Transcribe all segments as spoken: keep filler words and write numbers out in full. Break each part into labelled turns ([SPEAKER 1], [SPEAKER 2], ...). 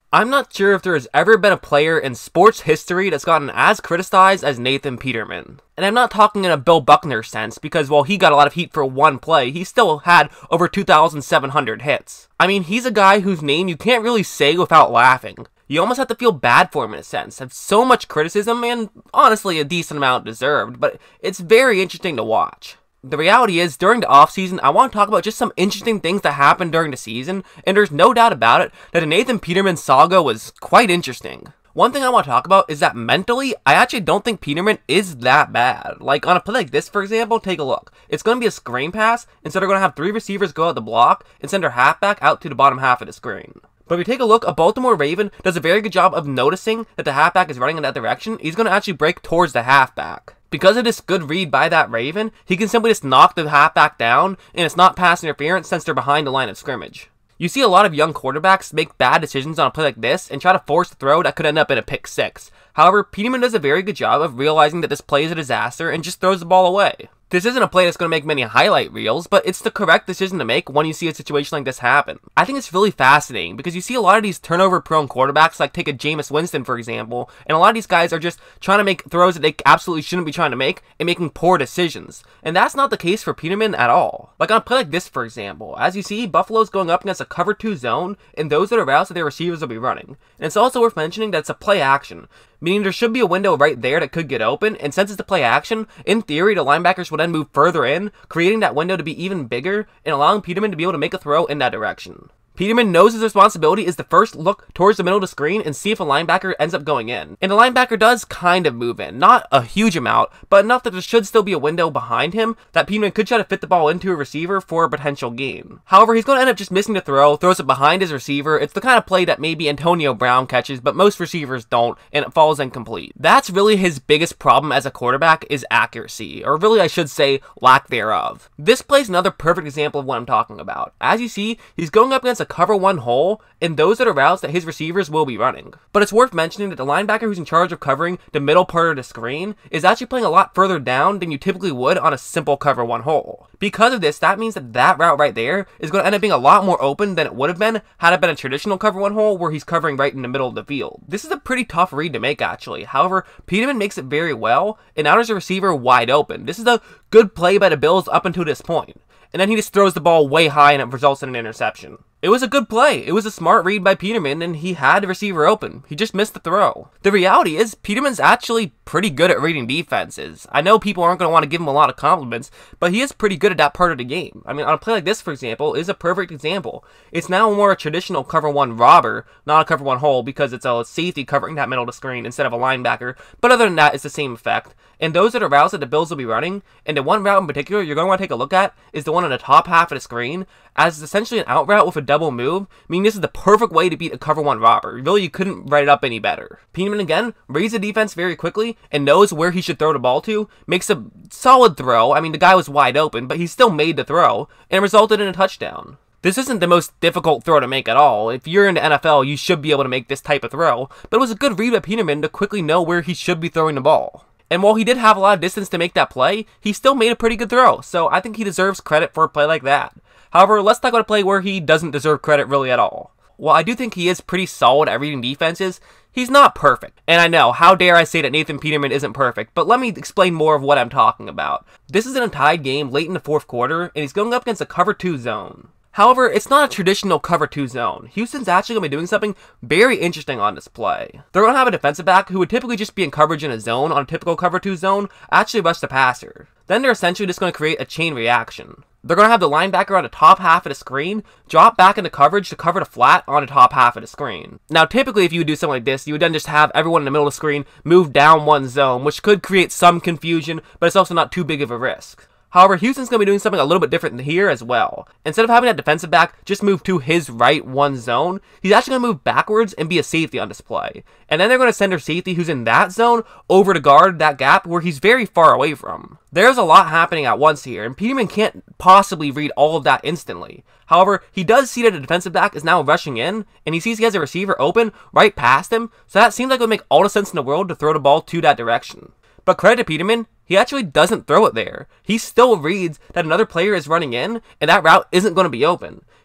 [SPEAKER 1] I'm not sure if there has ever been a player in sports history that's gotten as criticized as Nathan Peterman. And I'm not talking in a Bill Buckner sense, because while he got a lot of heat for one play, he still had over two thousand seven hundred hits. I mean, he's a guy whose name you can't really say without laughing. You almost have to feel bad for him in a sense. Have so much criticism, and honestly a decent amount deserved, but it's very interesting to watch. The reality is, during the offseason, I want to talk about just some interesting things that happened during the season, and there's no doubt about it that the Nathan Peterman saga was quite interesting. One thing I want to talk about is that mentally, I actually don't think Peterman is that bad. Like, on a play like this, for example, take a look. It's going to be a screen pass, and so they're going to have three receivers go out the block, and send their halfback out to the bottom half of the screen. But if you take a look, a Baltimore Raven does a very good job of noticing that the halfback is running in that direction. He's going to actually break towards the halfback. Because of this good read by that Raven, he can simply just knock the halfback down, and it's not pass interference since they're behind the line of scrimmage. You see a lot of young quarterbacks make bad decisions on a play like this and try to force a throw that could end up in a pick six. However, Peterman does a very good job of realizing that this play is a disaster and just throws the ball away. This isn't a play that's going to make many highlight reels, but it's the correct decision to make when you see a situation like this happen. I think it's really fascinating because you see a lot of these turnover-prone quarterbacks, like take a Jameis Winston for example, and a lot of these guys are just trying to make throws that they absolutely shouldn't be trying to make and making poor decisions. And that's not the case for Peterman at all. Like on a play like this for example, as you see, Buffalo's going up against a cover two zone, and those are the routes that their receivers will be running. And it's also worth mentioning that it's a play action, meaning there should be a window right there that could get open, and since it's a play action, in theory the linebackers will then move further in, creating that window to be even bigger, and allowing Peterman to be able to make a throw in that direction. Peterman knows his responsibility is to first look towards the middle of the screen and see if a linebacker ends up going in. And the linebacker does kind of move in. Not a huge amount, but enough that there should still be a window behind him that Peterman could try to fit the ball into a receiver for a potential gain. However, he's going to end up just missing the throw, throws it behind his receiver. It's the kind of play that maybe Antonio Brown catches, but most receivers don't, and it falls incomplete. That's really his biggest problem as a quarterback, is accuracy, or really I should say lack thereof. This play is another perfect example of what I'm talking about. As you see, he's going up against a cover one hole, and those are the routes that his receivers will be running. But it's worth mentioning that the linebacker who's in charge of covering the middle part of the screen is actually playing a lot further down than you typically would on a simple cover one hole. Because of this, that means that that route right there is going to end up being a lot more open than it would have been had it been a traditional cover one hole where he's covering right in the middle of the field. This is a pretty tough read to make actually. However, Peterman makes it very well, and now there's a receiver wide open. This is a good play by the Bills up until this point. And then he just throws the ball way high and it results in an interception. It was a good play. It was a smart read by Peterman, and he had the receiver open. He just missed the throw. The reality is, Peterman's actually pretty good at reading defenses. I know people aren't going to want to give him a lot of compliments, but he is pretty good at that part of the game. I mean, on a play like this, for example, is a perfect example. It's now more a traditional cover one robber, not a cover one hole, because it's a safety covering that middle of the screen instead of a linebacker. But other than that, it's the same effect. And those are the routes that the Bills will be running. And the one route in particular you're going to want to take a look at is the one on the top half of the screen, as it's essentially an out route with a double move, meaning this is the perfect way to beat a cover one robber. Really, you couldn't write it up any better. Peterman again reads the defense very quickly and knows where he should throw the ball to, makes a solid throw. I mean, the guy was wide open, but he still made the throw, and resulted in a touchdown. This isn't the most difficult throw to make at all. If you're in the N F L, you should be able to make this type of throw, but it was a good read by Peterman to quickly know where he should be throwing the ball. And while he did have a lot of distance to make that play, he still made a pretty good throw, so I think he deserves credit for a play like that. However, let's talk about a play where he doesn't deserve credit really at all. While I do think he is pretty solid at reading defenses, he's not perfect. And I know, how dare I say that Nathan Peterman isn't perfect, but let me explain more of what I'm talking about. This is in a tied game late in the fourth quarter, and he's going up against a cover two zone. However, it's not a traditional cover two zone. Houston's actually going to be doing something very interesting on this play. They're going to have a defensive back who would typically just be in coverage in a zone on a typical cover two zone, actually rush the passer. Then they're essentially just going to create a chain reaction. They're going to have the linebacker on the top half of the screen drop back into coverage to cover the flat on the top half of the screen. Now, typically, if you would do something like this, you would then just have everyone in the middle of the screen move down one zone, which could create some confusion, but it's also not too big of a risk. However, Houston's going to be doing something a little bit different here as well. Instead of having that defensive back just move to his right one zone, he's actually going to move backwards and be a safety on display. And then they're going to send their safety who's in that zone over to guard that gap where he's very far away from. There's a lot happening at once here, and Peterman can't possibly read all of that instantly. However, he does see that a defensive back is now rushing in, and he sees he has a receiver open right past him, so that seems like it would make all the sense in the world to throw the ball to that direction. But credit to Peterman, he actually doesn't throw it there. He still reads that another player is running in, and that route isn't going to be open.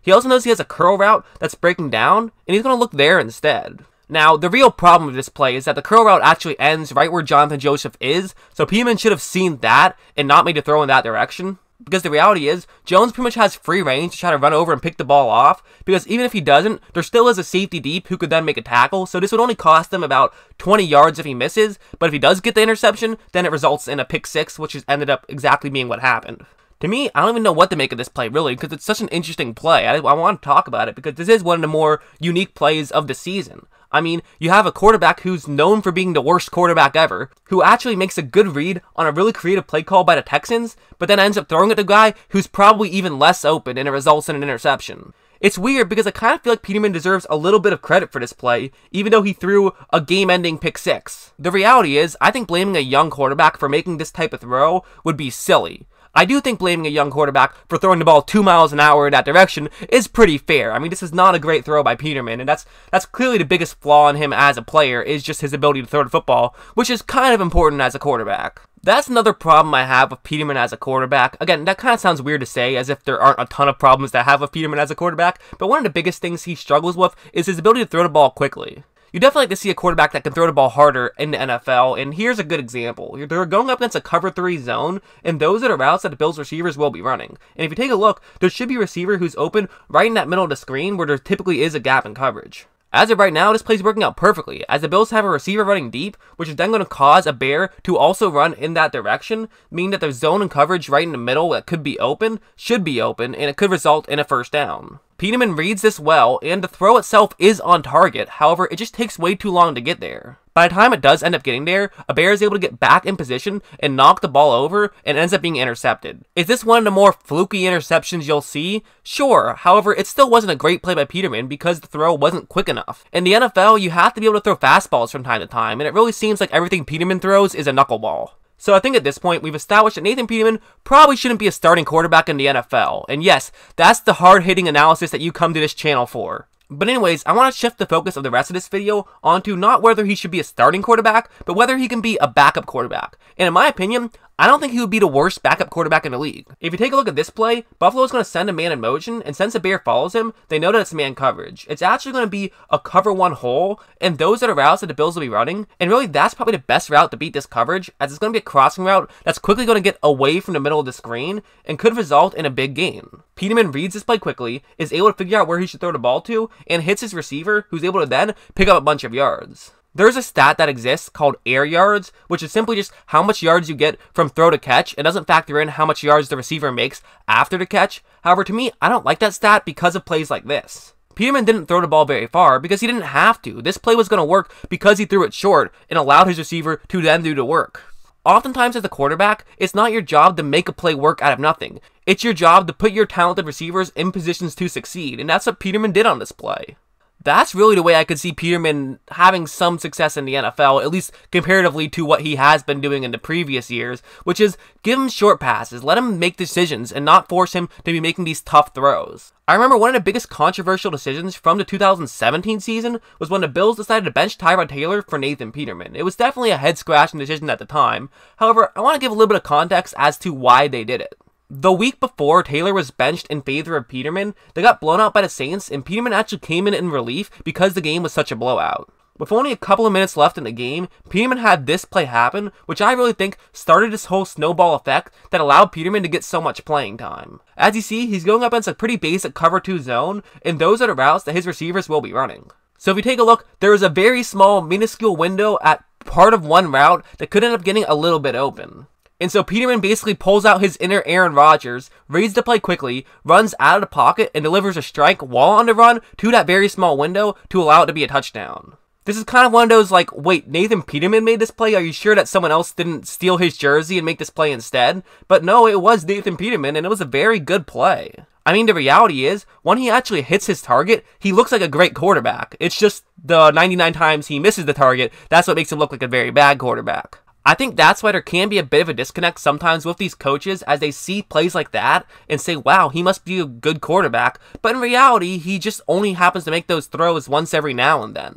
[SPEAKER 1] He also knows he has a curl route that's breaking down, and he's going to look there instead. Now, the real problem with this play is that the curl route actually ends right where Jonathan Joseph is, so Peterman should have seen that and not made a throw in that direction. Because the reality is, Jones pretty much has free range to try to run over and pick the ball off, because even if he doesn't, there still is a safety deep who could then make a tackle, so this would only cost him about twenty yards if he misses, but if he does get the interception, then it results in a pick six, which has ended up exactly being what happened. To me, I don't even know what to make of this play, really, because it's such an interesting play. I, I want to talk about it, because this is one of the more unique plays of the season. I mean, you have a quarterback who's known for being the worst quarterback ever, who actually makes a good read on a really creative play call by the Texans, but then ends up throwing at the guy who's probably even less open, and it results in an interception. It's weird because I kind of feel like Peterman deserves a little bit of credit for this play, even though he threw a game-ending pick six. The reality is, I think blaming a young quarterback for making this type of throw would be silly. I do think blaming a young quarterback for throwing the ball two miles an hour in that direction is pretty fair. I mean, this is not a great throw by Peterman, and that's that's clearly the biggest flaw in him as a player, is just his ability to throw the football, which is kind of important as a quarterback. That's another problem I have with Peterman as a quarterback. Again, that kind of sounds weird to say, as if there aren't a ton of problems that I have with Peterman as a quarterback, but one of the biggest things he struggles with is his ability to throw the ball quickly. You definitely like to see a quarterback that can throw the ball harder in the N F L, and here's a good example. They're going up against a cover three zone, and those are the routes that the Bills receivers will be running. And if you take a look, there should be a receiver who's open right in that middle of the screen where there typically is a gap in coverage. As of right now, this play's working out perfectly, as the Bills have a receiver running deep, which is then going to cause a Bear to also run in that direction, meaning that the zone and coverage right in the middle that could be open, should be open, and it could result in a first down. Peterman reads this well, and the throw itself is on target, however, it just takes way too long to get there. By the time it does end up getting there, a Bear is able to get back in position and knock the ball over, and ends up being intercepted. Is this one of the more fluky interceptions you'll see? Sure, however, it still wasn't a great play by Peterman because the throw wasn't quick enough. In the N F L, you have to be able to throw fastballs from time to time, and it really seems like everything Peterman throws is a knuckleball. So I think at this point, we've established that Nathan Peterman probably shouldn't be a starting quarterback in the N F L. And yes, that's the hard-hitting analysis that you come to this channel for. But anyways, I want to shift the focus of the rest of this video onto not whether he should be a starting quarterback, but whether he can be a backup quarterback. And in my opinion, I don't think he would be the worst backup quarterback in the league. If you take a look at this play, Buffalo's going to send a man in motion, and since the Bear follows him, they know that it's man coverage. It's actually going to be a cover one hole, and those are the routes that the Bills will be running, and really that's probably the best route to beat this coverage, as it's going to be a crossing route that's quickly going to get away from the middle of the screen, and could result in a big gain. Peterman reads this play quickly, is able to figure out where he should throw the ball to, and hits his receiver, who's able to then pick up a bunch of yards. There's a stat that exists called air yards, which is simply just how much yards you get from throw to catch. It doesn't factor in how much yards the receiver makes after the catch. However, to me, I don't like that stat because of plays like this. Peterman didn't throw the ball very far because he didn't have to. This play was going to work because he threw it short and allowed his receiver to then do the work. Oftentimes as a quarterback, it's not your job to make a play work out of nothing. It's your job to put your talented receivers in positions to succeed, and that's what Peterman did on this play. That's really the way I could see Peterman having some success in the N F L, at least comparatively to what he has been doing in the previous years, which is give him short passes, let him make decisions, and not force him to be making these tough throws. I remember one of the biggest controversial decisions from the two thousand seventeen season was when the Bills decided to bench Tyrod Taylor for Nathan Peterman. It was definitely a head-scratching decision at the time. However, I want to give a little bit of context as to why they did it. The week before Taylor was benched in favor of Peterman, they got blown out by the Saints, and Peterman actually came in in relief because the game was such a blowout. With only a couple of minutes left in the game, Peterman had this play happen, which I really think started this whole snowball effect that allowed Peterman to get so much playing time. As you see, he's going up against a pretty basic cover two zone, and those are the routes that his receivers will be running. So if you take a look, there is a very small, minuscule window at part of one route that could end up getting a little bit open. And so Peterman basically pulls out his inner Aaron Rodgers, reads the play quickly, runs out of the pocket, and delivers a strike while on the run to that very small window to allow it to be a touchdown. This is kind of one of those like, wait, Nathan Peterman made this play? Are you sure that someone else didn't steal his jersey and make this play instead? But no, it was Nathan Peterman, and it was a very good play. I mean, the reality is, when he actually hits his target, he looks like a great quarterback. It's just the ninety-nine times he misses the target, that's what makes him look like a very bad quarterback. I think that's why there can be a bit of a disconnect sometimes with these coaches as they see plays like that and say, wow, he must be a good quarterback. But in reality, he just only happens to make those throws once every now and then.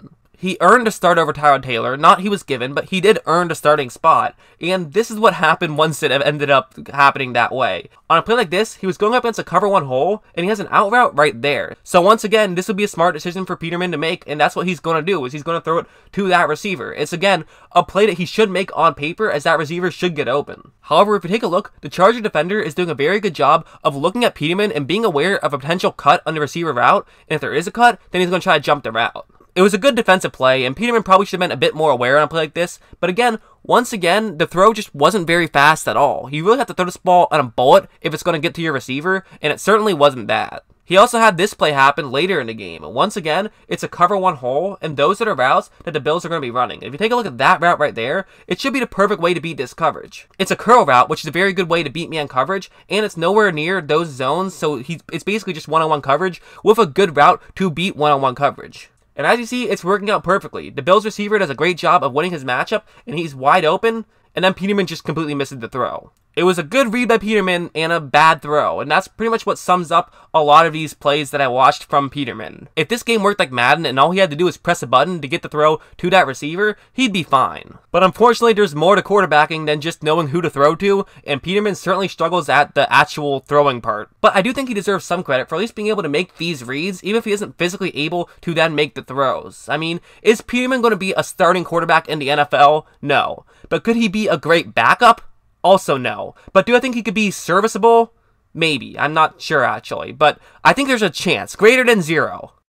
[SPEAKER 1] He earned a start over Tyrod Taylor. Not he was given, but he did earn a starting spot. And this is what happened once it ended up happening that way. On a play like this, he was going up against a cover one hole, and he has an out route right there. So once again, this would be a smart decision for Peterman to make, and that's what he's going to do, is he's going to throw it to that receiver. It's, again, a play that he should make on paper, as that receiver should get open. However, if you take a look, the Charger defender is doing a very good job of looking at Peterman and being aware of a potential cut on the receiver route, and if there is a cut, then he's going to try to jump the route. It was a good defensive play, and Peterman probably should have been a bit more aware on a play like this, but again, once again, the throw just wasn't very fast at all. You really have to throw this ball on a bullet if it's going to get to your receiver, and it certainly wasn't that. He also had this play happen later in the game. Once again, it's a cover one hole, and those are the routes that the Bills are going to be running. If you take a look at that route right there, it should be the perfect way to beat this coverage. It's a curl route, which is a very good way to beat man coverage, and it's nowhere near those zones, so he's, it's basically just one-on-one coverage with a good route to beat one-on-one coverage. And as you see, it's working out perfectly. The Bills receiver does a great job of winning his matchup, and he's wide open, and then Peterman just completely misses the throw. It was a good read by Peterman and a bad throw, and that's pretty much what sums up a lot of these plays that I watched from Peterman. If this game worked like Madden and all he had to do was press a button to get the throw to that receiver, he'd be fine. But unfortunately, there's more to quarterbacking than just knowing who to throw to, and Peterman certainly struggles at the actual throwing part. But I do think he deserves some credit for at least being able to make these reads, even if he isn't physically able to then make the throws. I mean, is Peterman going to be a starting quarterback in the N F L? No. But could he be a great backup? Also no. But do I think he could be serviceable? Maybe. I'm not sure actually. But I think there's a chance. Greater than zero.